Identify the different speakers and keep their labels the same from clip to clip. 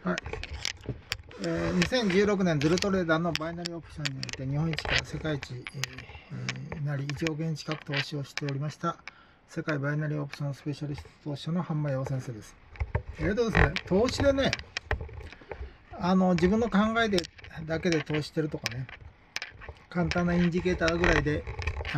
Speaker 1: はい。2016年ズルトレーダーのバイナリーオプションによって日本一から世界一、なり1億円近く投資をしておりました世界バイナリーオプションスペシャリスト投資家の半間洋先生です。ですね、投資でね、自分の考えでだけで投資してるとかね、簡単なインジケーターぐらいで、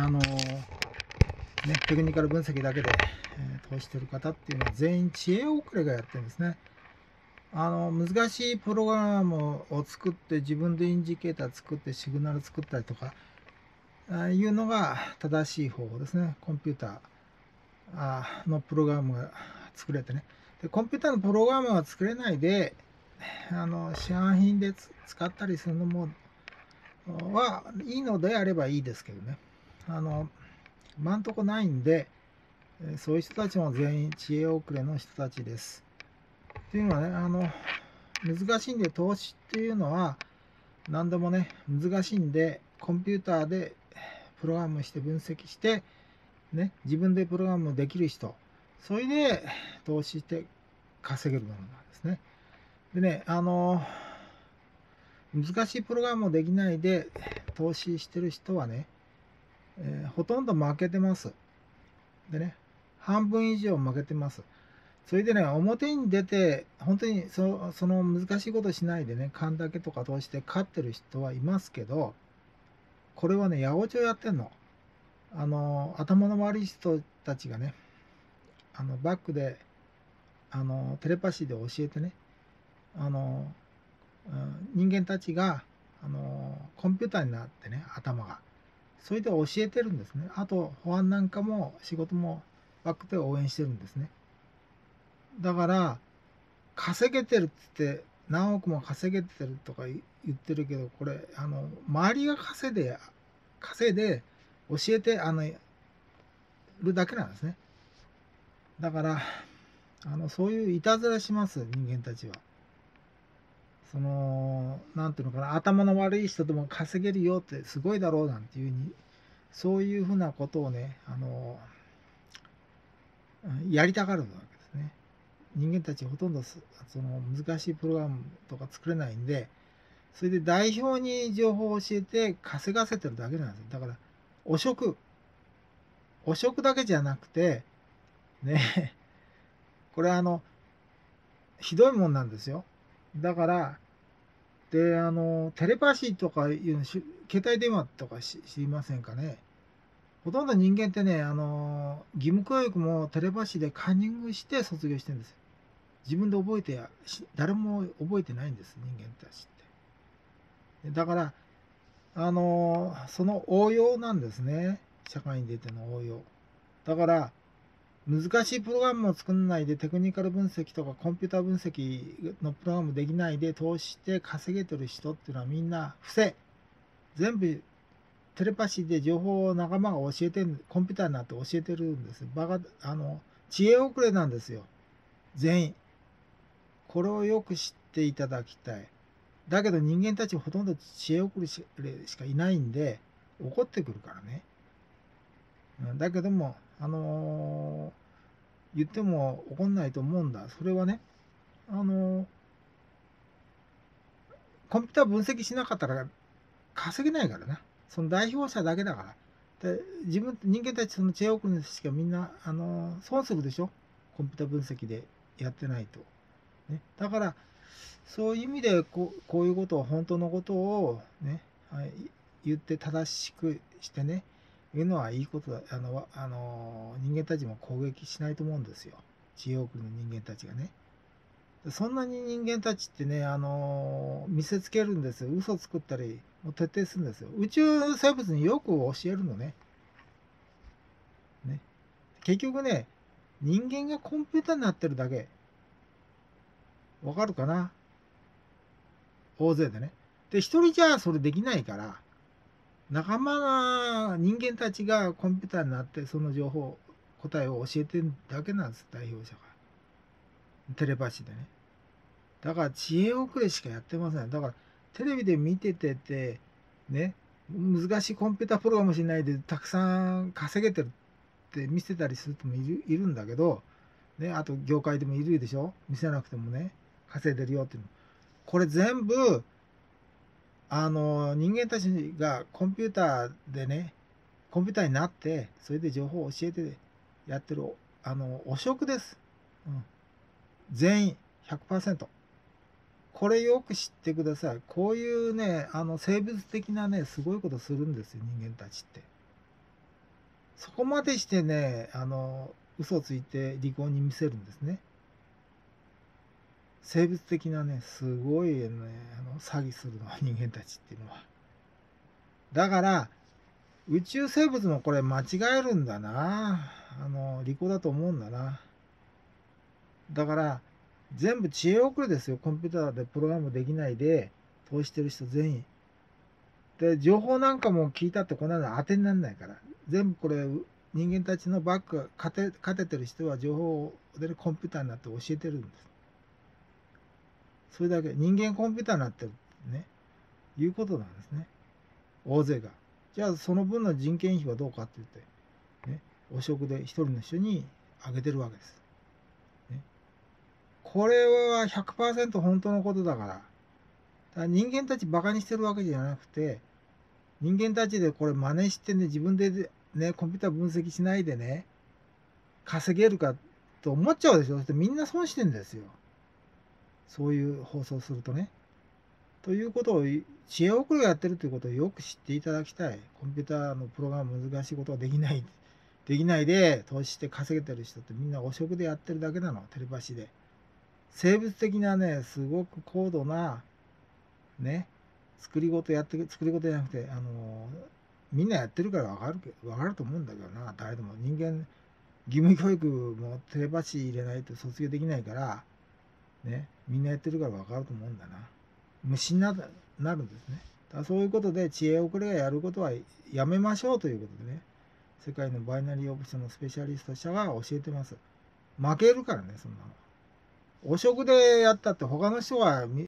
Speaker 1: テクニカル分析だけで、投資してる方っていうのは全員知恵遅れがやってるんですね。難しいプログラムを作って自分でインジケーター作ってシグナル作ったりとかいうのが正しい方法ですね。コンピューターのプログラムが作れてね。でコンピューターのプログラムが作れないで市販品で使ったりするのもはいいのであればいいですけどね。今んとこないんで、そういう人たちも全員知恵遅れの人たちです。っていうのはね、難しいんで、投資っていうのは何でもね、難しいんで、コンピューターでプログラムして分析して、ね、自分でプログラムできる人、それで投資して稼げるものなんですね。でね、難しいプログラムをできないで投資してる人はね、ほとんど負けてます。でね、半分以上負けてます。それでね、表に出て、本当にその難しいことしないでね、勘だけとか通して勝ってる人はいますけど、これはね、八百長やってんの。頭の悪い人たちがね、バックで、テレパシーで教えてね、人間たちが、コンピューターになってね、頭が。それで教えてるんですね。あと、保安なんかも仕事もバックで応援してるんですね。だから、稼げてるって何億も稼げてるとか言ってるけど、これ周りが稼いで教えてるだけなんですね。だからそういういたずらします、人間たちは。なんていうのかな、頭の悪い人でも稼げるよってすごいだろうなんていうに、そういうふうなことをねやりたがるわけですね。人間たちほとんど難しいプログラムとか作れないんで、それで代表に情報を教えて稼がせてるだけなんですよ。だから汚職だけじゃなくてね、これひどいもんなんですよ。だからでテレパシーとかいうの携帯電話とか知りませんかね。ほとんど人間ってね義務教育もテレパシーでカンニングして卒業してるんですよ。自分で覚えて誰も覚えてないんです、人間たちって。だからその応用なんですね。社会に出ての応用。だから難しいプログラムを作らないでテクニカル分析とかコンピューター分析のプログラムできないで投資して稼げてる人っていうのはみんな不正。全部テレパシーで情報を仲間が教えてる、コンピューターになって教えてるんです。知恵遅れなんですよ。全員。これをよく知っていただきたい。だけど人間たちほとんど知恵遅れしかいないんで怒ってくるからね。だけども、言っても怒んないと思うんだ。それはね、コンピューター分析しなかったら稼げないからな。その代表者だけだから。で人間たちその知恵遅れしかみんな、損するでしょ。コンピューター分析でやってないと。ね、だから、そういう意味でこういうことを、本当のことをね、言って正しくしてね、いうのはいいことだ。人間たちも攻撃しないと思うんですよ。知恵遅れの人間たちがね。そんなに人間たちってね、見せつけるんですよ。嘘作ったり、もう徹底するんですよ。宇宙生物によく教えるのね。結局ね、人間がコンピューターになってるだけ。わかるかな？大勢でね。で、一人じゃそれできないから、仲間人間たちがコンピューターになってその情報答えを教えてるだけなんです、代表者が。テレパシーでね。だから知恵遅れしかやってません。だからテレビで見ててね、難しいコンピュータープログラムしないでたくさん稼げてるって見せたりする人もいるんだけど、ね、あと業界でもいるでしょ、見せなくてもね稼いでるよっていうの。 これ全部、人間たちがコンピューターでね、コンピューターになって、それで情報を教えてやってる、汚職です。うん、全員100%。これよく知ってください。こういうね、生物的なね、すごいことするんですよ、人間たちって。そこまでしてね、嘘をついて利口に見せるんですね。生物的なね、すごいね、詐欺するのは人間たちっていうのは。だから、宇宙生物もこれ間違えるんだな。利口だと思うんだな。だから、全部知恵遅れですよ。コンピューターでプログラムできないで、投資してる人全員。で、情報なんかも聞いたってこんなの当てにならないから。全部これ、人間たちのバック勝ててる人は情報でコンピューターになって教えてるんです。それだけ。人間コンピューターになってるってね、いうことなんですね。大勢が。じゃあ、その分の人件費はどうかって言って、ね、汚職で一人の人にあげてるわけです。ね、これは 100% 本当のことだから。だから人間たちバカにしてるわけじゃなくて、人間たちでこれ真似してね、自分でね、コンピューター分析しないでね、稼げるかと思っちゃうでしょ。そしてみんな損してんですよ。そういう放送するとね。ということを、知恵遅れがやってるということをよく知っていただきたい。コンピューターのプログラム難しいことはできないで投資して稼げてる人ってみんな汚職でやってるだけなの。テレパシーで。生物的なね、すごく高度な、ね、作り事じゃなくて、みんなやってるからわかると思うんだけどな、誰でも。人間、義務教育もテレパシー入れないと卒業できないから、ね、みんなやってるからわかると思うんだな。虫になるんですね。だからそういうことで知恵遅れがやることはやめましょうということでね、世界のバイナリーオプションのスペシャリスト者が教えてます。負けるからね、そんなの。汚職でやったって他の人は